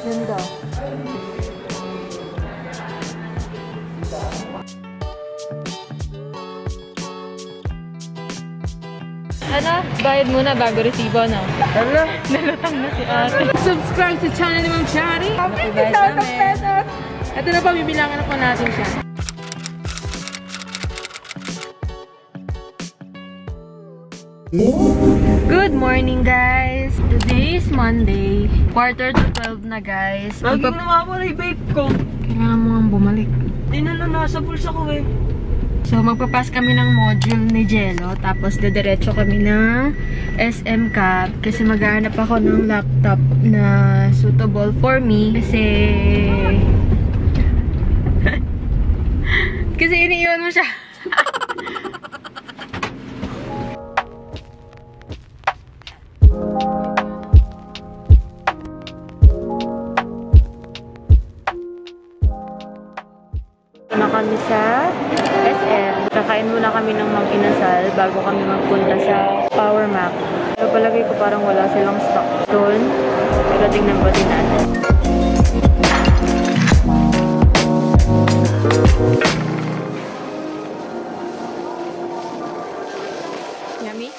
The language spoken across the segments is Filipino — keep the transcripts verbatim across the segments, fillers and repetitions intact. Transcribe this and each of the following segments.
Ganda. Ano? Bayad muna bago resibo, no? Hello? Nalutang na si ate. Subscribe sa channel ni Ma'am Shari. fifty thousand pesos. Ito na po, bibilangan na po natin siya. Good morning, guys! Today is Monday. Quarter to twelve na, guys. Lagi Magpap nawawala yung vape ko. Kailangan mo nga bumalik. Di na lang nasa bulsa ko eh. So, magpapas kami ng module ni Jello. Tapos, dediretso kami ng S M Cab. Kasi maghahanap ako ng laptop na suitable for me. Kasi... kasi iniiwan mo siya. Na kami sa S M. Kakain muna kami ng Mang Inasal bago kami magpunta sa Power Mac. Pero palagay ko parang wala silang stock doon. Pero tingnan pa din natin. Yummy?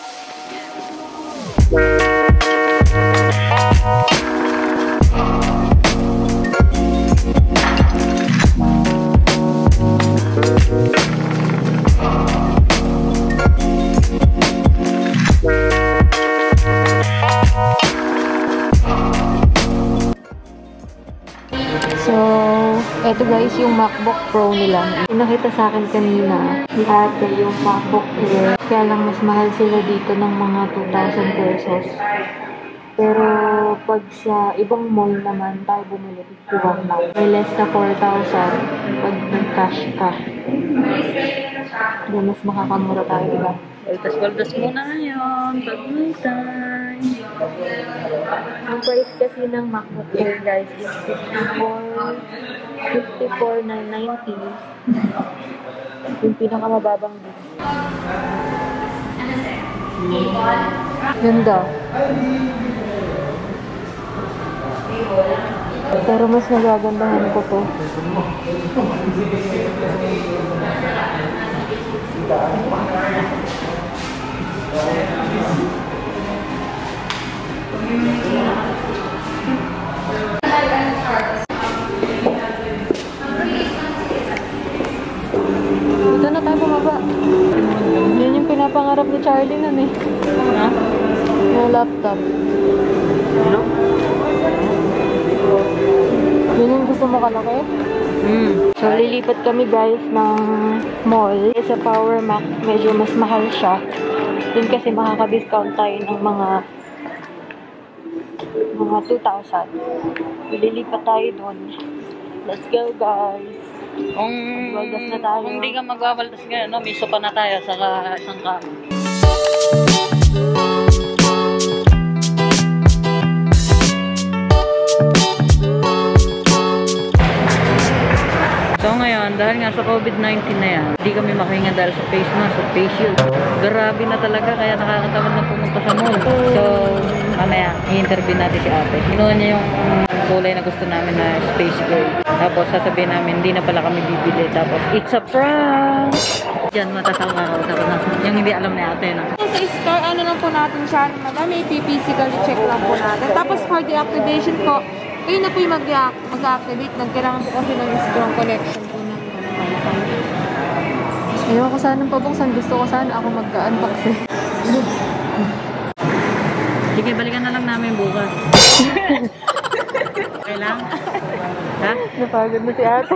So, eto guys, yung MacBook Pro nila. Pinakita sa akin kanina, ate yung MacBook Air. Kaya lang mas mahal sila dito ng mga two thousand pesos. Pero pag sa ibang mall naman, tayo bumili, fifty-one lang. May less na four thousand pag nag-cash ka. Kaya mas makakamura tayo, diba? Waldas-waldas muna ngayon. Pag may time. Ang price kasi ng MacBook Air, guys, is fifty-four nine ninety. Yung pinakamababang din. Ganda. Pero mas nagagandahan ko to. Dito na tayo bumaba. Yan yung pinapangarap ni Charlie nun eh. Ha? Yung laptop. Ano? Yun yung gusto mo kalaki? Hmm. So, lilipat kami guys ng mall. Sa Power Mac, medyo mas mahal siya. Yun kasi makaka-discount tayo ng mga mga two thousand. Lilipat tayo doon. Let's go guys! Kung, Waldas na tayo. kung di ka magwawaldas ngayon, no, miso pa na tayo sa isang ka. So ngayon, dahil nga sa COVID nineteen na yan, hindi kami makahinga dahil sa face mask, sa face shield. Grabe na talaga, kaya nakakatamad na pumunta sa mall. So, mamaya, i-interview natin si ate. Kinuha niya yung kulay na gusto namin na space gray. Tapos, sasabihin namin, hindi na pala kami bibili. Tapos, it's a prank! Diyan, matasawa ako. Yung hindi alam ni ate, no? Sa store, ano lang po natin siya, madam, may physically check lang po natin. Tapos, for the activation po, kayo na po yung mag-activate. Nagkailangan po kasi ng strong connection po ng wifi. Ayaw ko sana ng pabuksan. Gusto ko sana ako mag-unbox eh. Sige, balikan na lang namin bukas. Okay lang? Ha? Napagod na si ate.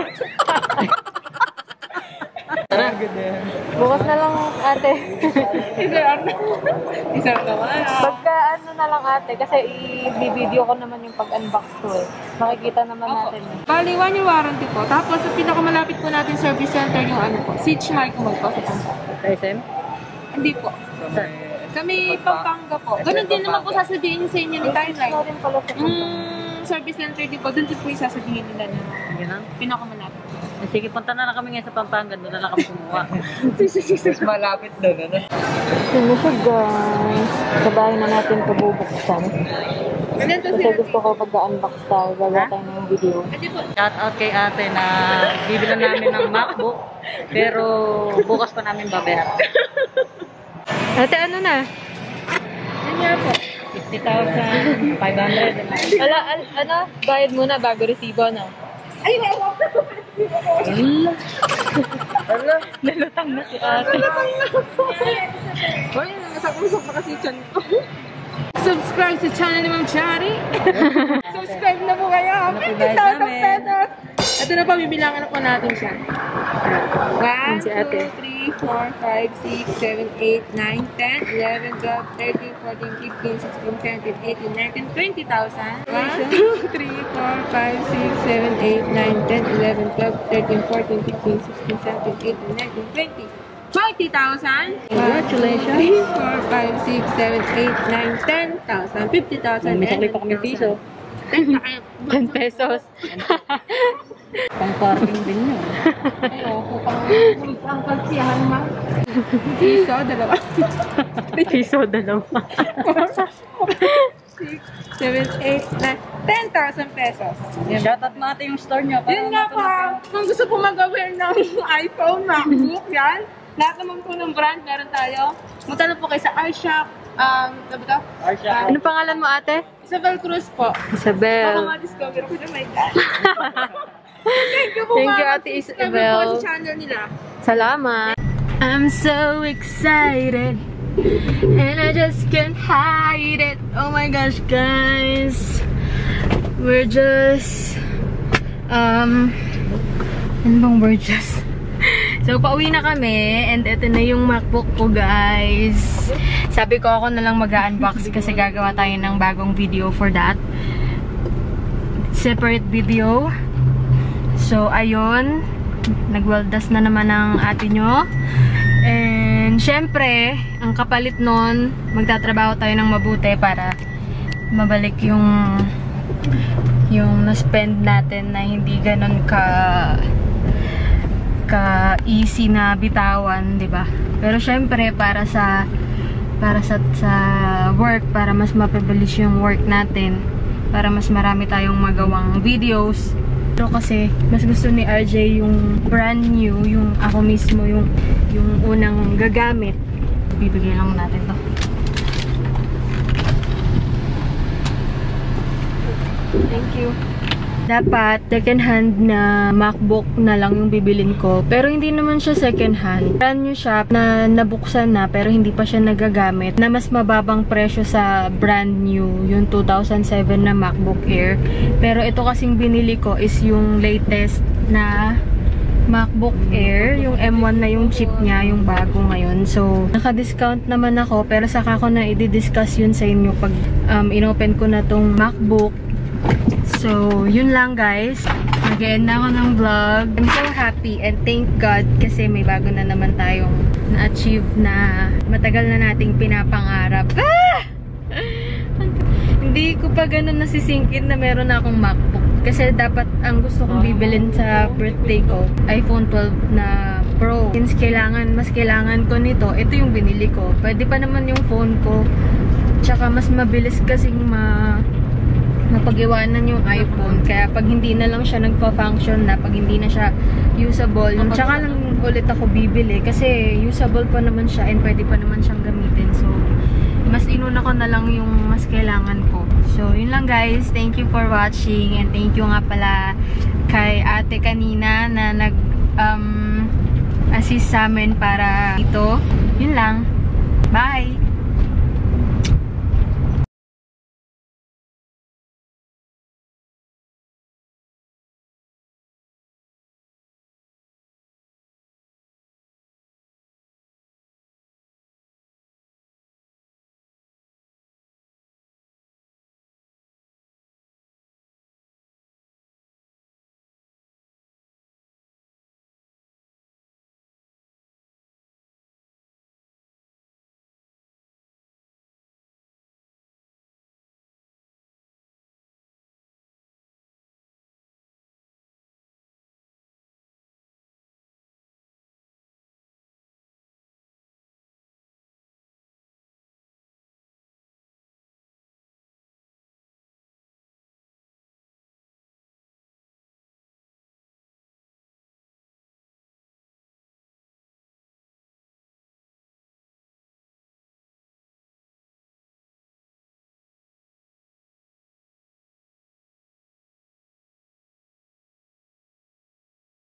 Tara. Bukas na lang ate. Isang Isang naman. Pagka ano na lang ate, kasi i-video ko naman yung pag-unbox ko eh. Makikita naman natin eh. Bali, one year warranty po. Tapos, sa pinakamalapit po natin service center yung ano po, Siege Mark mo po sa Pampanga. S M? Hindi po. Sa may Pampanga po. Ganun din naman po sasabihin sa inyo ni Timeline. Ito rin pala sa Mm, service center din po. Doon din po yung sasabihin nila na Ganun? pinakamalapit. Sige, punta na lang kami ngayon sa Pampanga. Doon na lang kami kumuha. Mas malapit doon, ano? Yun na siya guys. Sa bahay na natin ito bubuksan. Ganyan to Kasi sila. gusto ko pag-unbox tayo, gagawa tayo ng video. Shout out kay ate na bibilan namin ng MacBook. Pero bukas pa namin babayaran. Ate, ano na? Yan nga po. fifty thousand five hundred. Ala, al- ano? Bayad muna bago resibo, no? Ay, wala. Ala. Nalutang na si ate. Uy, nasak-usok na kasi chan ko. Subscribe sa channel ni Ma'am Chari. Subscribe na po kayo. fifty thousand pesos. Ito na po, bibilangan na po natin siya. one, Si ate. two, three, four, five, six, seven, eight, nine, ten, eleven, twelve, thirteen, fourteen, fifteen, sixteen, seventeen, eighteen, nineteen, twenty thousand. one, two, three, four, five, six, seven, eight, nine, ten, eleven, twelve, thirteen, fourteen, fifteen, sixteen, seventeen, eighteen, nineteen, twenty. forty thousand. Congratulations. three, four, five, six, seven, eight, nine, ten thousand. fifty thousand. May sakli pa kami piso. ten pesos. Pang parking din yun. Ayoko pang ang pagsiyahan ma. Piso, dalawa. Piso, dalawa. six, seven, eight, nine, ten thousand pesos. Shout out mo ate yung store nyo. para Yun nga matulog pa, kung gusto po mag-aware ng iPhone, MacBook, yan. Lahat naman po ng brand meron tayo. Punta lang po kayo sa iShop. Um, ano ba ito? Arsha. Ano pangalan mo, ate? Isabel Cruz po. Baka Isabel. ma-discover ko na my God. Thank you po, Thank you, ma'am. Ate Subscribe Isabel. po sa channel nila. Salamat. I'm so excited and I just can't hide it. Oh my gosh, guys. We're just um ano bang we're just so pauwi na kami and ito na yung MacBook ko, guys. Sabi ko ako na lang mag-unbox kasi gagawa tayo ng bagong video for that. Separate video. So ayun, nagweldas na naman ang ate nyo. And syempre, ang kapalit nun, magtatrabaho tayo ng mabuti para mabalik yung yung na-spend natin na hindi ganun ka ka easy na bitawan, 'di ba? Pero syempre para sa para sa, sa work, para mas mapabilis yung work natin, para mas marami tayong magawang videos. Pero kasi mas gusto ni R J yung brand new, yung ako mismo yung yung unang gagamit. Bibigay lang natin to. Thank you. Dapat second hand na MacBook na lang yung bibilin ko. Pero hindi naman siya second hand. Brand new shop na nabuksan na pero hindi pa siya nagagamit. Na mas mababang presyo sa brand new, yung two thousand seven na MacBook Air. Pero ito kasing binili ko is yung latest na MacBook Air. Yung M one na yung chip niya, yung bago ngayon. So, naka-discount naman ako. Pero saka ko na i-discuss yun sa inyo pag um, inopen ko na tong MacBook. So, yun lang, guys. Mag-end na ako ng vlog. I'm so happy and thank God kasi may bago na naman tayong na-achieve na matagal na nating pinapangarap. Ah! Hindi ko pa ganun nasisingkin na meron na akong MacBook. Kasi dapat ang gusto kong bibilin sa birthday ko, iPhone twelve na Pro. Since kailangan, mas kailangan ko nito, ito yung binili ko. Pwede pa naman yung phone ko. Tsaka mas mabilis kasing ma... mapag-iwanan yung iPhone. Kaya pag hindi na lang siya nagpa-function na, pag hindi na siya usable, tsaka lang ulit ako bibili. Kasi usable pa naman siya and pwede pa naman siyang gamitin. So, mas inuna ko na lang yung mas kailangan ko. So, yun lang, guys. Thank you for watching and thank you nga pala kay ate kanina na nag um, assist sa amin para ito. Yun lang. Bye!